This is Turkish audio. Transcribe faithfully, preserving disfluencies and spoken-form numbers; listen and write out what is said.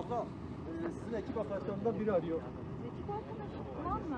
Abla, e, sizin ekip arkadaşlarından biri arıyor. Ekip arkadaşım, tamam mı?